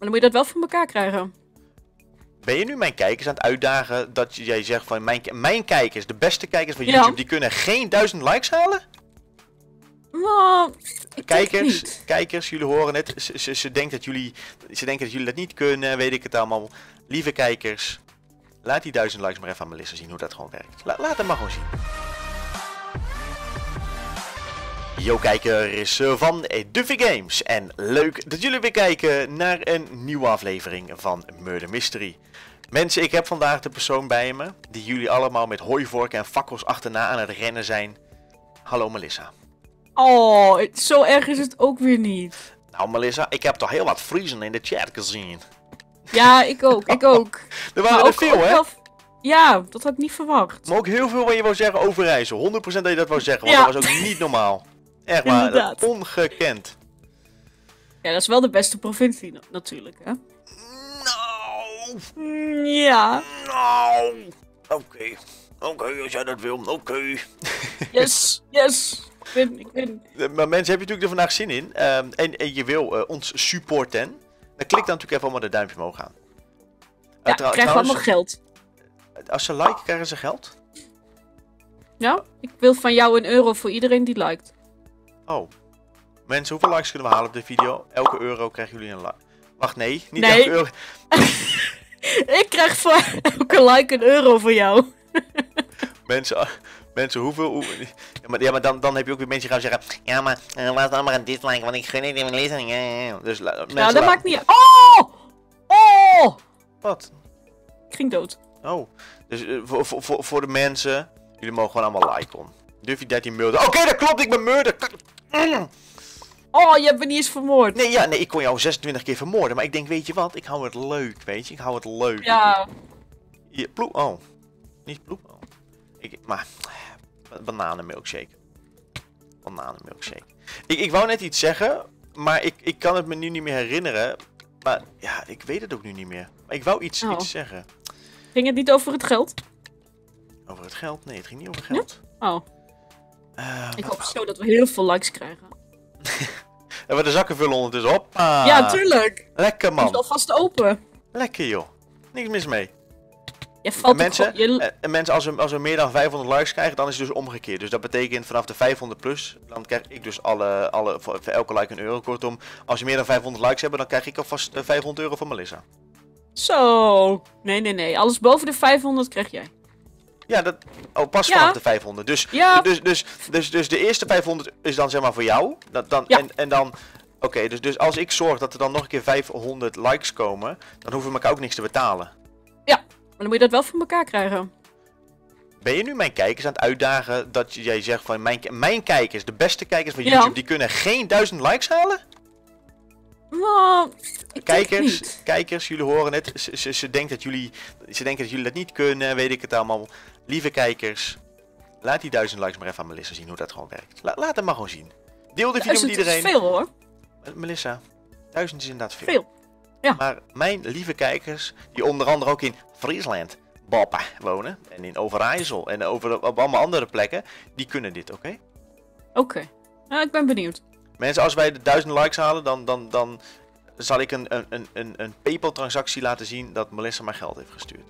dan moet je dat wel voor elkaar krijgen. Ben je nu mijn kijkers aan het uitdagen dat jij zegt van mijn kijkers, de beste kijkers van YouTube, die kunnen geen 1000 likes halen? Nou, ik denk het niet. Kijkers, jullie horen het. Ze denken dat jullie dat niet kunnen, weet ik het allemaal. Lieve kijkers, laat die 1000 likes maar even aan Melissa zien hoe dat gewoon werkt. Laat hem maar gewoon zien. Yo kijkers van Duffy Games en leuk dat jullie weer kijken naar een nieuwe aflevering van Murder Mystery. Mensen, ik heb vandaag de persoon bij me die jullie allemaal met hooivorken en fakkels achterna aan het rennen zijn. Hallo Melissa. Oh, zo erg is het ook weer niet. Nou Melissa, ik heb toch heel wat Friesen in de chat gezien. Ja, ik ook. Er waren er veel hè? Ja, dat had ik niet verwacht. Maar ook heel veel wat je wou zeggen over Overijssel. 100% dat je dat wou zeggen, want dat was ook niet normaal. Echt waar, inderdaad. Ongekend. Ja, dat is wel de beste provincie natuurlijk, hè? Nou. Ja. Nou. Oké, als jij dat wil, oké. Yes. Ik win. Maar mensen, heb je natuurlijk er vandaag zin in en je wil ons supporten, dan klik dan natuurlijk even allemaal de duimpje omhoog aan. Ja, krijgen we allemaal geld. Als ze liken, krijgen ze geld? Ja, ik wil van jou €1 voor iedereen die liked. Oh. Mensen, hoeveel likes kunnen we halen op de video? Elke euro krijgen jullie een like. Wacht, nee. Niet Nee. elke euro. Ik krijg voor elke like €1 voor jou. Mensen, hoeveel... Ja, maar dan heb je ook weer mensen die gaan zeggen... Ja, maar laat dan maar een dislike, want ik gun het in mijn lezing. Ja. Dus mensen... Nou, dat maakt niet uit. Oh! Wat? Ik ging dood. Oh. Dus voor de mensen... Jullie mogen gewoon allemaal liken. Duffy 13 murder. Oké, dat klopt, ik ben murder. Oh, je hebt me niet eens vermoord. Nee, ik kon jou 26 keer vermoorden. Maar ik denk, weet je wat? Ik hou het leuk, weet je. Ik hou het leuk. Ja. Hier, ploep. Oh. Niet ploep. Oh. Maar... Bananenmilkshake. Ik wou net iets zeggen. Maar ik kan het me nu niet meer herinneren. Maar ja, ik weet het ook nu niet meer. Maar ik wou iets zeggen. Ging het niet over het geld? Over het geld? Nee, het ging niet over geld. Ja? Oh. Ik hoop zo dat we heel veel likes krijgen. En we de zakken vullen ondertussen. Hoppa. Ja, tuurlijk. Lekker man. Het is alvast open. Lekker joh. Niks mis mee. Je valt en mensen, als we meer dan 500 likes krijgen, dan is het dus omgekeerd. Dus dat betekent vanaf de 500 plus, dan krijg ik dus voor elke like €1. Kortom, als je meer dan 500 likes hebt, dan krijg ik alvast €500 van Melissa. Zo. Nee. Alles boven de 500 krijg jij. Ja, pas vanaf de 500. Dus de eerste 500 is dan zeg maar voor jou. En dan... Oké, dus als ik zorg dat er dan nog een keer 500 likes komen, dan hoeven we elkaar ook niks te betalen. Ja, maar dan moet je dat wel voor elkaar krijgen. Ben je nu mijn kijkers aan het uitdagen dat jij zegt van mijn kijkers, de beste kijkers van YouTube, die kunnen geen 1000 likes halen? Nou, ik denk het niet. Kijkers, jullie horen het. Ze denken dat jullie dat niet kunnen, weet ik het allemaal. Lieve kijkers, laat die 1000 likes maar even aan Melissa zien hoe dat gewoon werkt. Laat hem maar gewoon zien. Deel de video met iedereen. Dat is veel hoor. Melissa, 1000 is inderdaad veel. Veel. Ja. Maar mijn lieve kijkers, die onder andere ook in Friesland, Boppa wonen. En in Overijssel en op allemaal andere plekken, die kunnen dit, oké? Oké. Nou, ik ben benieuwd. Mensen, als wij de 1000 likes halen, dan zal ik een PayPal transactie laten zien dat Melissa mij geld heeft gestuurd.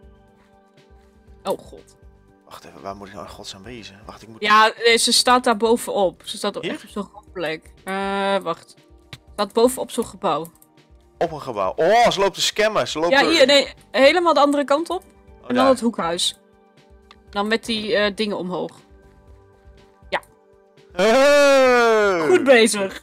Oh god. Wacht even, waar moet ik nou in godsnaam wezen? Wacht, ik moet... Ja, ze staat daar bovenop. Ze staat echt op zo'n grote plek. Wacht. Ze staat bovenop zo'n gebouw. Op een gebouw. Oh, ze loopt te scammen. Ze loopt ja, hier, nee. Helemaal de andere kant op. En dan daar. het hoekhuis. Dan met die dingen omhoog. Ja. Goed bezig.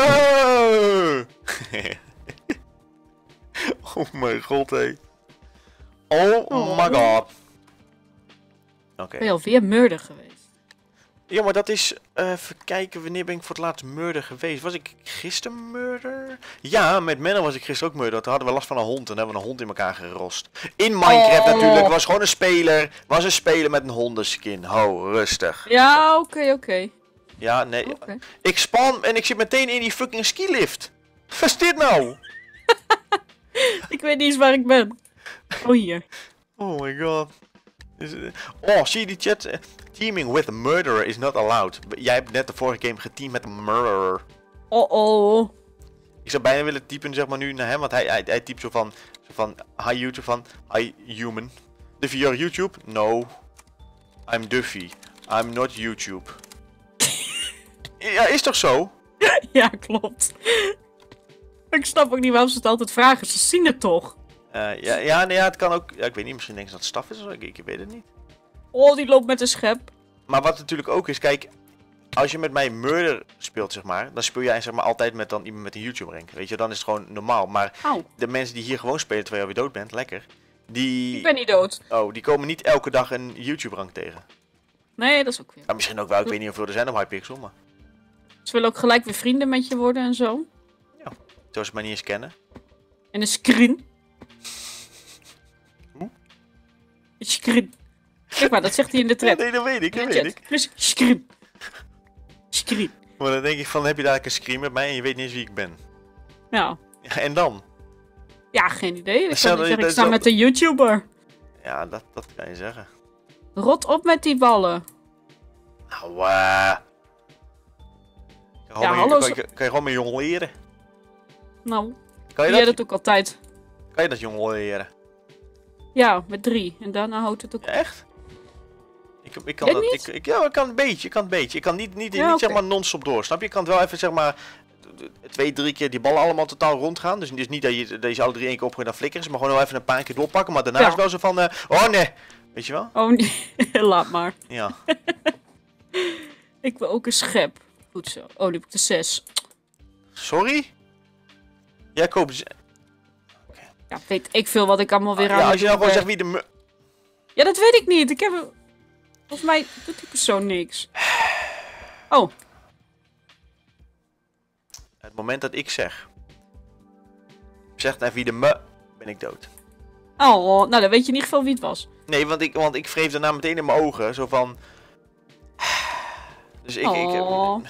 Oh mijn god, hé. Oh my god. Oké. Ben je alweer murder geweest? Ja, maar dat is... even kijken, wanneer ben ik voor het laatst murder geweest? Was ik gisteren murder? Ja, met Menno was ik gisteren ook murder. Toen hadden we last van een hond en hebben we een hond in elkaar gerost. In Minecraft natuurlijk. Was gewoon een speler. Was een speler met een hondenskin. Ho, rustig. Ja, oké. Ja, nee. Ik span en ik zit meteen in die fucking skilift. Wat is dit nou? Ik weet niet eens waar ik ben. Oh, hier. Oh my god. Oh, zie je die chat? Teaming with a murderer is not allowed. Jij hebt net de vorige game geteamd met een murderer. Oh. Ik zou bijna willen typen, zeg maar, nu naar hem. Want hij typt zo van hi YouTube, van hi human. Duffy, you're YouTube? No. I'm Duffy. I'm not YouTube. Ja, is toch zo? Ja, klopt. Ik snap ook niet waarom ze het altijd vragen. Ze zien het toch? Ja, het kan ook... Ja, ik weet niet, misschien denken ze dat het staf is of zo. Ik weet het niet. Oh, die loopt met een schep. Maar wat natuurlijk ook is, kijk... Als je met mij Murder speelt, zeg maar... Dan speel jij zeg maar altijd met dan iemand met een YouTube rank. Weet je, dan is het gewoon normaal. Maar de mensen die hier gewoon spelen terwijl je weer dood bent, lekker. Ik ben niet dood. Oh, die komen niet elke dag een YouTube rank tegen. Nee, dat is ook weer. Ja, misschien ook wel, ik weet niet hoeveel er zijn op Hypixel, maar... Ze willen ook gelijk weer vrienden met je worden en zo. Ja, zoals ze mij niet eens kennen. En een screen. Hoe? Een screen. Kijk maar, dat zegt hij in de trap. Nee, dat weet ik. Dus screen. Screen. Maar dan denk ik van, heb je daar een screen met mij en je weet niet eens wie ik ben. Ja. Ja, en dan? Ja, geen idee. Ik kan Stel niet dat zeggen, je ik sta dat- met een YouTuber. Ja, dat kan je zeggen. Rot op met die ballen. Nou, hallo, kan je gewoon met jong leren? Nou, Kan je jij dat? dat ook altijd. Kan je dat jong leren? Ja, met 3. En daarna houdt het ook Ja, echt? Ik kan Jij dat. niet? Ik kan een beetje. Ik kan niet Ja, oké. zeg maar non-stop door. Snap je? Je kan het wel even zeg maar 2, 3 keer die ballen allemaal totaal rondgaan. Dus niet dat je alle 3 één keer opgooit dan flikkeren ze, maar gewoon wel even een paar keer doorpakken. Maar daarna Ja. is het wel zo van, oh nee. Weet je wel? Oh nee, laat maar. Ja. Ik wil ook een schep. Goed zo. Oh, nu heb ik de 6. Sorry? Jij koopt... Ja, weet ik veel wat ik allemaal weer aan Ja, het als je nou doen gewoon ben. zegt wie de... Ja, dat weet ik niet. Ik heb... Volgens mij doet die persoon niks. Oh, Het moment dat ik zeg naar wie de ben ik dood. oh, nou dan weet je in ieder geval wie het was. Nee, want ik wreef daarna meteen in mijn ogen, zo van... Dus ik... Oh.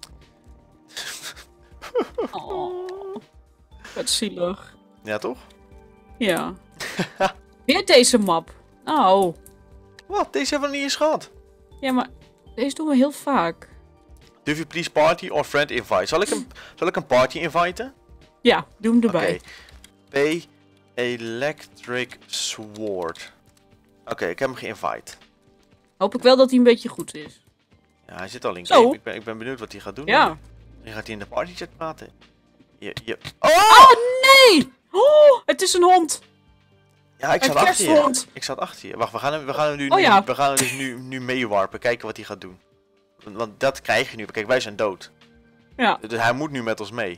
Oh, wat zielig. Ja, toch? Ja. Weer deze map. Oh. Wat? Deze hebben we niet eens gehad. Ja, maar deze doen we heel vaak. Duffy, please party or friend invite. Zal ik een party inviten? Ja, doe hem erbij. Oké. P. Electric Sword. Oké, ik heb hem geïnvite. Hoop ik wel dat hij een beetje goed is. Ja, hij zit al in Zo. game. Ik ben benieuwd wat hij gaat doen. Ja. Dan gaat hij in de partychat praten. Oh, nee! Oh, het is een hond. Ja, ik Een zat achter je. kersthond. Ik zat achter je. Wacht, we gaan hem nu, Oh ja. we gaan hem dus nu meewarpen. Kijken wat hij gaat doen. Want dat krijg je nu. Kijk, wij zijn dood. Ja. Dus hij moet nu met ons mee.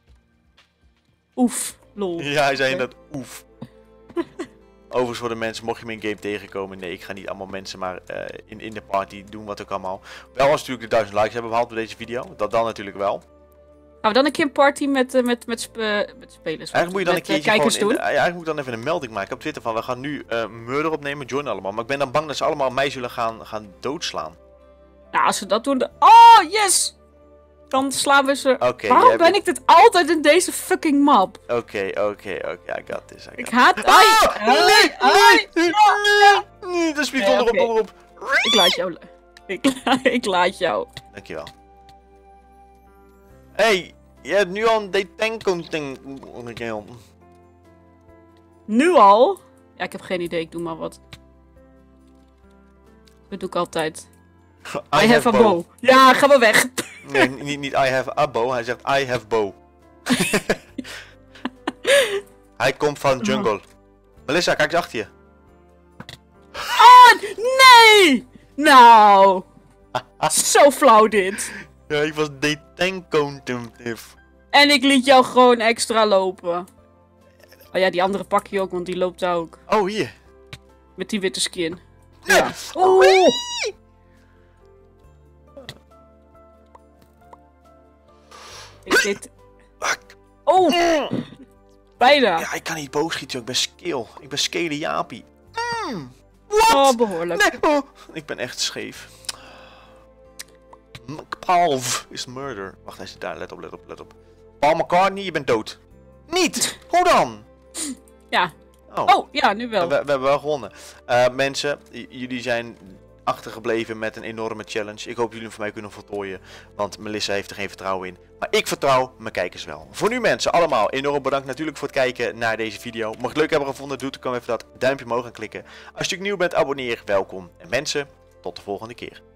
Oef, lol. Ja, hij zei dat oef. Overigens voor de mensen, mocht je me in game tegenkomen. Nee, ik ga niet allemaal mensen maar in de party doen wat ook allemaal. Wel als natuurlijk de 1000 likes hebben behaald bij deze video. Dat dan natuurlijk wel. Gaan we dan een keer een party met spelers? Eigenlijk moet je dan een keertje kijkers gewoon doen? eigenlijk moet ik dan even een melding maken op Twitter van we gaan nu Murder opnemen, join allemaal. Maar ik ben dan bang dat ze allemaal mij zullen gaan doodslaan. Nou, als ze dat doen... Oh, yes! Dan slaan we ze... Oké, Waarom ben ik dit altijd in deze fucking map? Oké, I got this. Ik haat... Nee, dat is Nee, onderop, oké. onderop. Ik laat jou... Ik laat jou. Dankjewel. Hey, je hebt nu al een detention. Nu al? Ja, ik heb geen idee. Ik doe maar wat. Dat doe ik altijd. I have a bow. Ja, ga maar weg. Nee, niet I have a bow. Hij zegt I have bow. Hij komt van jungle. Melissa, kijk eens achter je. Oh, nee! Nou. Zo flauw dit. Ja, ik was detentive. En ik liet jou gewoon extra lopen. Oh ja, die andere pak je ook, want die loopt daar ook. Oh, hier. Met die witte skin. Ja. Oeh. Ik dit... Oh, bijna. Ja, ik kan niet boos schieten, joh. Ik ben skill. Ik ben skele Jaapie. Oh, behoorlijk. Nee, oh. Ik ben echt scheef. Palv is murder. Wacht, hij zit daar. Let op. Paul McCartney, je bent dood. Niet! Hoe dan? Ja. Oh, Oh, ja, nu wel. we hebben wel gewonnen. Mensen, jullie zijn achtergebleven met een enorme challenge. Ik hoop jullie voor mij kunnen voltooien, want Melissa heeft er geen vertrouwen in. Maar ik vertrouw mijn kijkers wel. Voor nu mensen, allemaal enorm bedankt natuurlijk voor het kijken naar deze video. Mocht je het leuk hebben gevonden, doe dan even dat duimpje omhoog aan klikken. Als je nieuw bent, abonneer, welkom. En mensen, tot de volgende keer.